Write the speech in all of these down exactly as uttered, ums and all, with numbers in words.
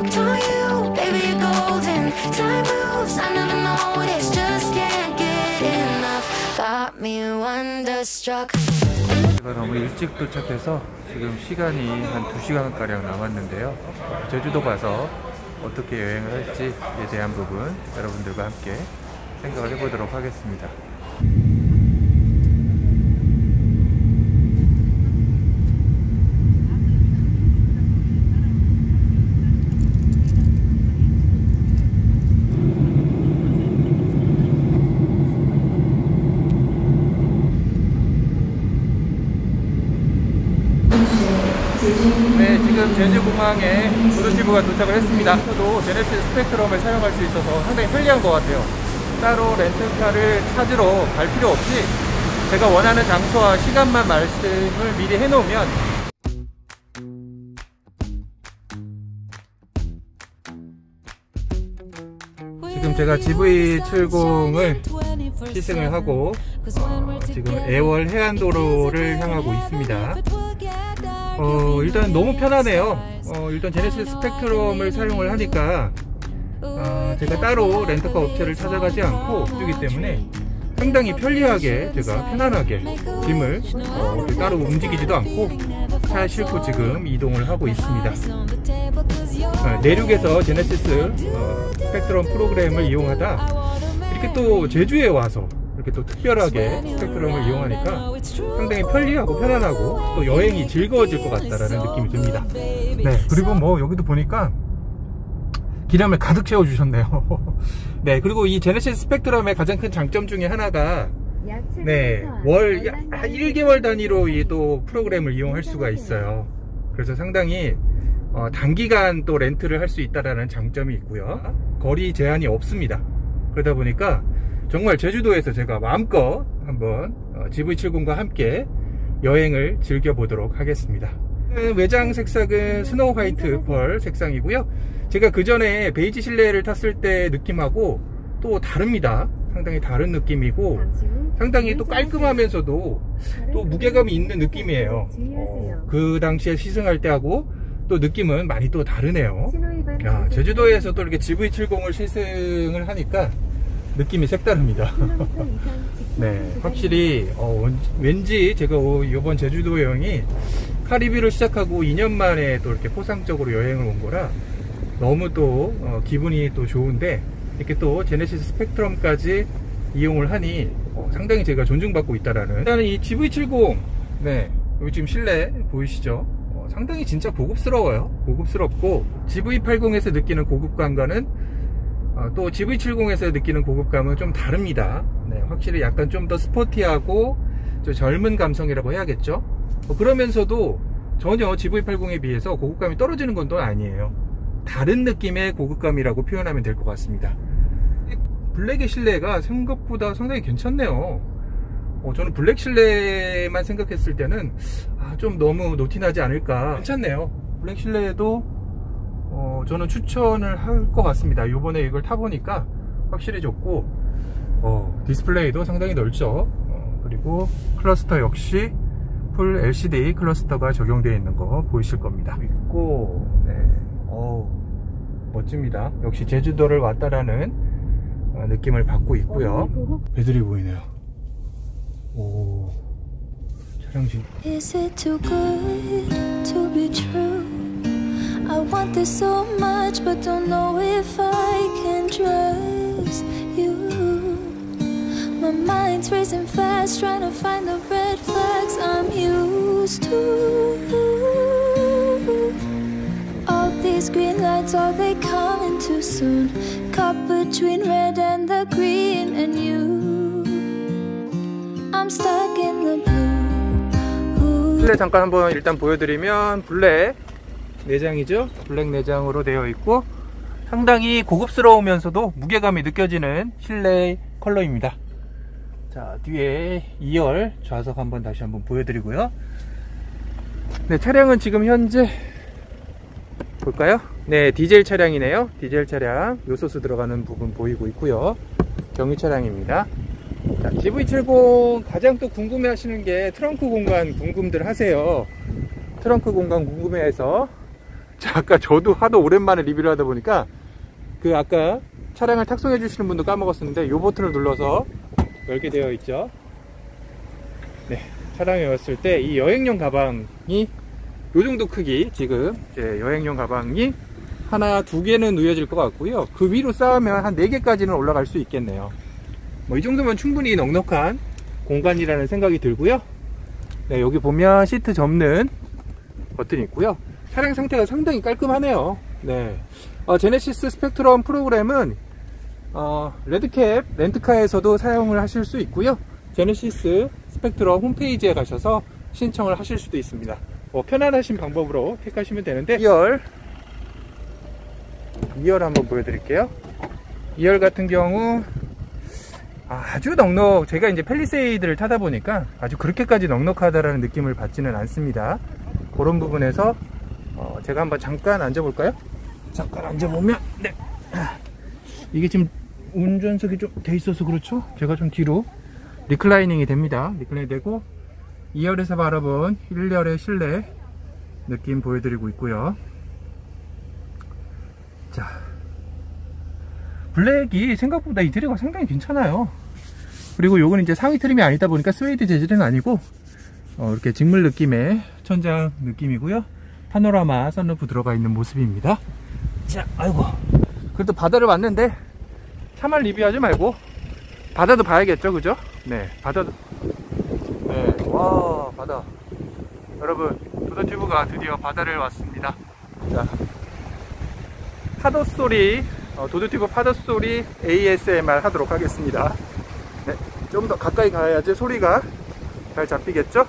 hooked on you, baby, you're golden. Time moves, I never noticed, just can't get enough. Got me wonderstruck. 제가 너무 일찍 도착해서 지금 시간이 한 두 시간가량 남았는데요. 제주도 가서 어떻게 여행을 할지에 대한 부분 여러분들과 함께 생각을 해보도록 하겠습니다. 네, 지금 제주공항에 브루티브가 도착을 했습니다. 저도 제네시스 스펙트럼을 사용할 수 있어서 상당히 편리한 것 같아요. 따로 렌트카를 찾으러 갈 필요 없이 제가 원하는 장소와 시간만 말씀을 미리 해놓으면 지금 제가 지브이 칠십을 시승을 하고 어, 지금 애월 해안도로를 향하고 있습니다. 어, 일단 너무 편하네요. 어, 일단 제네시스 스펙트럼을 사용을 하니까 어, 제가 따로 렌터카 업체를 찾아가지 않고 주기 때문에 상당히 편리하게 제가 편안하게 짐을 어, 따로 움직이지도 않고 차에 싣고 지금 이동을 하고 있습니다. 어, 내륙에서 제네시스 어, 스펙트럼 프로그램을 이용하다 이렇게 또 제주에 와서 이렇게 또 특별하게 스펙트럼을 이용하니까 상당히 편리하고 편안하고 또 여행이 즐거워질 것 같다라는 느낌이 듭니다. 네, 그리고 뭐 여기도 보니까 기름을 가득 채워 주셨네요. 네, 그리고 이 제네시스 스펙트럼의 가장 큰 장점 중에 하나가 네, 월 일 개월 단위로 이 또 프로그램을 이용할 수가 있어요. 그래서 상당히 어, 단기간 또 렌트를 할 수 있다라는 장점이 있고요. 거리 제한이 없습니다. 그러다 보니까 정말 제주도에서 제가 마음껏 한번 어, 지브이 칠십과 함께 여행을 즐겨보도록 하겠습니다. 외장 색상은 스노우 화이트 펄 색상이고요. 제가 그 전에 베이지 실내를 탔을 때 느낌하고 또 다릅니다. 상당히 다른 느낌이고 상당히 또 깔끔하면서도 또 무게감이 있는 느낌이에요. 어, 그 당시에 시승할 때하고 또 느낌은 많이 또 다르네요. 야, 제주도에서 또 이렇게 지브이 칠십을 시승을 하니까 느낌이 색다릅니다. 네, 확실히 어, 왠지 제가 이번 제주도 여행이 카리비로 시작하고 이 년 만에 또 이렇게 포상적으로 여행을 온 거라 너무 또 어, 기분이 또 좋은데 이렇게 또 제네시스 스펙트럼까지 이용을 하니 어, 상당히 제가 존중받고 있다라는. 일단은 이 지브이 칠십, 네, 여기 지금 실내 보이시죠? 어, 상당히 진짜 고급스러워요. 고급스럽고 지브이 팔십에서 느끼는 고급감과는 어, 또 지브이 칠십에서 느끼는 고급감은 좀 다릅니다. 네, 확실히 약간 좀 더 스포티하고 좀 젊은 감성이라고 해야겠죠. 어, 그러면서도 전혀 지브이 팔십에 비해서 고급감이 떨어지는 건 또 아니에요. 다른 느낌의 고급감이라고 표현하면 될 것 같습니다. 블랙의 실내가 생각보다 상당히 괜찮네요. 어, 저는 블랙 실내만 생각했을 때는 아, 좀 너무 노티나지 않을까. 괜찮네요. 블랙 실내에도 어, 저는 추천을 할 것 같습니다. 요번에 이걸 타보니까 확실히 좋고 어, 디스플레이도 상당히 넓죠. 어, 그리고 클러스터 역시 풀 엘시디 클러스터가 적용되어 있는 거 보이실 겁니다. 있고, 네, 어우, 멋집니다. 역시 제주도를 왔다라는 어, 느낌을 받고 있고요. 배들이 보이네요. 오, 차량진. Is it too good to be true? I want this so much, but don't know if I can trust you. My mind's racing fast, trying to find the red flags I'm used to. All these green lights, are they coming too soon? Caught between red and the green and you. I'm stuck in the blue. 실내 잠깐 한번 일단 보여드리면 블랙 내장이죠. 블랙 내장으로 되어 있고 상당히 고급스러우면서도 무게감이 느껴지는 실내 컬러입니다. 자, 뒤에 이 열 좌석 한번 다시 한번 보여드리고요. 네, 차량은 지금 현재 볼까요? 네, 디젤 차량이네요. 디젤 차량 요소수 들어가는 부분 보이고 있고요. 경유 차량입니다. 자, 지브이 칠십 가장 또 궁금해 하시는 게 트렁크 공간 궁금들 하세요. 트렁크 공간 궁금해 해서 자, 아까 저도 하도 오랜만에 리뷰를 하다 보니까 그 아까 차량을 탁송해 주시는 분도 까먹었었는데 이 버튼을 눌러서 열게 되어 있죠. 네, 차량에 왔을 때 이 여행용 가방이 요 정도 크기, 지금 이제 여행용 가방이 하나 두 개는 누워질 것 같고요. 그 위로 쌓으면 한 네 개까지는 올라갈 수 있겠네요. 뭐 이 정도면 충분히 넉넉한 공간이라는 생각이 들고요. 네, 여기 보면 시트 접는 버튼이 있고요. 차량 상태가 상당히 깔끔하네요. 네, 어, 제네시스 스펙트럼 프로그램은 어, 레드캡 렌트카에서도 사용을 하실 수 있고요. 제네시스 스펙트럼 홈페이지에 가셔서 신청을 하실 수도 있습니다. 어, 편안하신 방법으로 택하시면 되는데, 이열 이열 한번 보여드릴게요. 이열 같은 경우 아주 넉넉, 제가 이제 팰리세이드를 타다 보니까 아주 그렇게까지 넉넉하다라는 느낌을 받지는 않습니다. 그런 부분에서 어, 제가 한번 잠깐 앉아볼까요? 잠깐 앉아보면, 네, 이게 지금 운전석이 좀 돼 있어서 그렇죠? 제가 좀 뒤로 리클라이닝이 됩니다. 리클라이닝 되고 이열에서 바라본 일 열의 실내 느낌 보여드리고 있고요. 자, 블랙이 생각보다 인테리어가 상당히 괜찮아요. 그리고 요건 이제 상위 트림이 아니다 보니까 스웨이드 재질은 아니고 어, 이렇게 직물 느낌의 천장 느낌이고요. 파노라마 선루프 들어가 있는 모습입니다. 자, 아이고, 그래도 바다를 왔는데 차만 리뷰하지 말고 바다도 봐야겠죠, 그죠? 네, 바다도. 네, 와, 바다. 여러분, 도도튜브가 드디어 바다를 왔습니다. 자, 파도 소리, 어, 도도튜브 파도 소리 에이에스엠알 하도록 하겠습니다. 네, 좀 더 가까이 가야지 소리가 잘 잡히겠죠?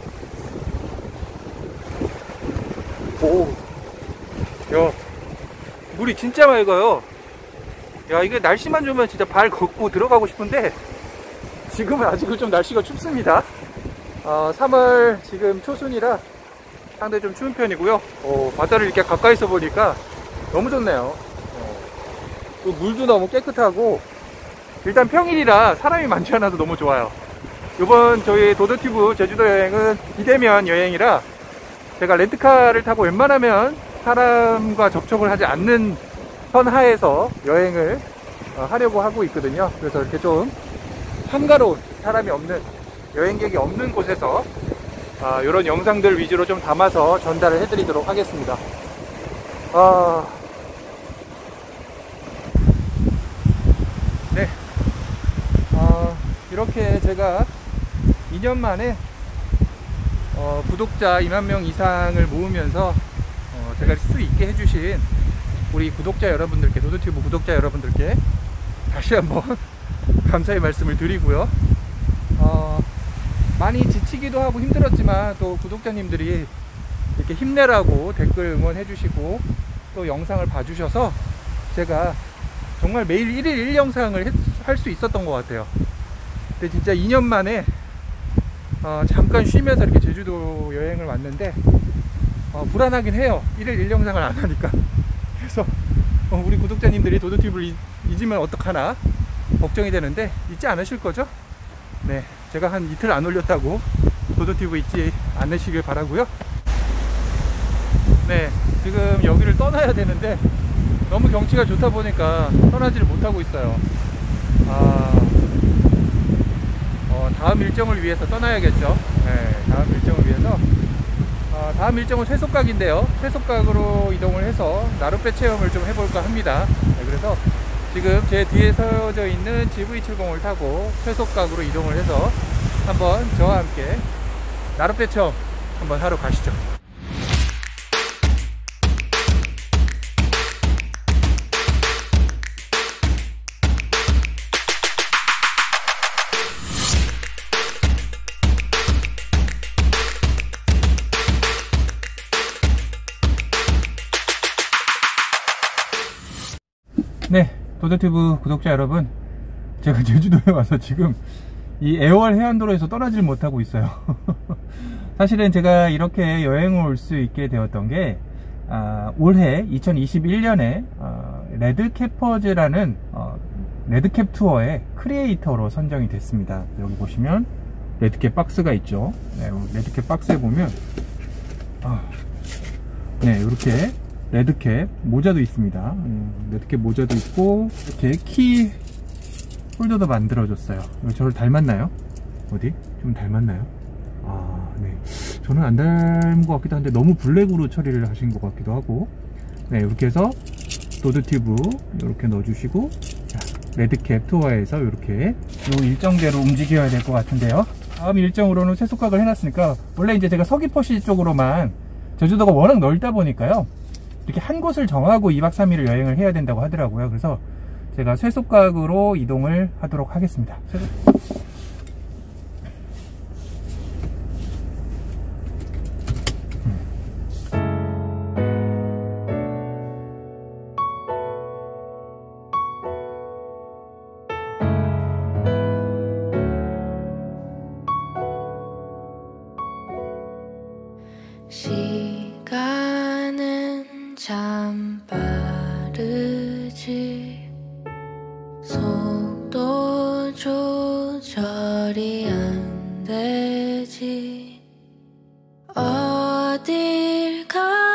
오, 야, 물이 진짜 맑아요. 야, 이게 날씨만 좋으면 진짜 발 걷고 들어가고 싶은데 지금은 아직은 좀 날씨가 춥습니다. 어, 삼월 지금 초순이라 상당히 좀 추운 편이고요. 어, 바다를 이렇게 가까이서 보니까 너무 좋네요. 어, 또 물도 너무 깨끗하고, 일단 평일이라 사람이 많지 않아서 너무 좋아요. 이번 저희 도도튜브 제주도 여행은 비대면 여행이라 제가 렌트카를 타고 웬만하면 사람과 접촉을 하지 않는 선하에서 여행을 어, 하려고 하고 있거든요. 그래서 이렇게 좀 한가로운, 사람이 없는, 여행객이 없는 곳에서 어, 이런 영상들 위주로 좀 담아서 전달을 해드리도록 하겠습니다. 어... 네, 어, 이렇게 제가 이 년 만에 어, 구독자 이만 명 이상을 모으면서 어, 제가 쓸 수 있게 해주신 우리 구독자 여러분들께, 도도튜브 구독자 여러분들께 다시 한번 감사의 말씀을 드리고요. 어, 많이 지치기도 하고 힘들었지만 또 구독자님들이 이렇게 힘내라고 댓글 응원해 주시고 또 영상을 봐주셔서 제가 정말 매일 일 일 일 영상을 할 수 있었던 것 같아요. 근데 진짜 이 년 만에 어, 잠깐 쉬면서 이렇게 제주도 여행을 왔는데 어, 불안하긴 해요. 일 일 일 영상을 안 하니까. 그래서 어, 우리 구독자님들이 도도튜브를 잊으면 어떡하나 걱정이 되는데 잊지 않으실 거죠? 네, 제가 한 이틀 안 올렸다고 도도튜브 잊지 않으시길 바라고요. 네, 지금 여기를 떠나야 되는데 너무 경치가 좋다 보니까 떠나지를 못하고 있어요. 아, 어, 다음 일정을 위해서 떠나야겠죠. 네, 다음 일정을 위해서. 어, 다음 일정은 쇠속각인데요. 쇠속각으로 이동을 해서 나룻배 체험을 좀 해볼까 합니다. 네, 그래서 지금 제 뒤에 서져 있는 지브이 칠십을 타고 쇠속각으로 이동을 해서 한번 저와 함께 나룻배 체험 한번 하러 가시죠. 네, 도도튜브 구독자 여러분, 제가 제주도에 와서 지금 이 애월 해안도로에서 떠나질 못하고 있어요. 사실은 제가 이렇게 여행을 올 수 있게 되었던 게 아, 올해 이천이십일 년에 어, 레드캐퍼즈라는 어, 레드캡 투어의 크리에이터로 선정이 됐습니다. 여기 보시면 레드캡 박스가 있죠. 네, 레드캡 박스에 보면 아, 네, 이렇게 레드캡 모자도 있습니다. 레드캡 모자도 있고, 이렇게 키 홀더도 만들어줬어요. 저를 닮았나요? 어디? 좀 닮았나요? 아, 네. 저는 안 닮은 것 같기도 한데 너무 블랙으로 처리를 하신 것 같기도 하고. 네, 이렇게 해서 도드 튜브 이렇게 넣어주시고, 자, 레드캡 투어에서 이렇게 요 일정대로 움직여야 될 것 같은데요. 다음 일정으로는 쇠속각을 해놨으니까, 원래 이제 제가 서귀포시 쪽으로만, 제주도가 워낙 넓다 보니까요, 이렇게 한 곳을 정하고 이박 삼일을 여행을 해야 된다고 하더라고요. 그래서 제가 쇠속각으로 이동을 하도록 하겠습니다. 시간은 참 빠르지. 속도 조절이 안 되지. 어딜 가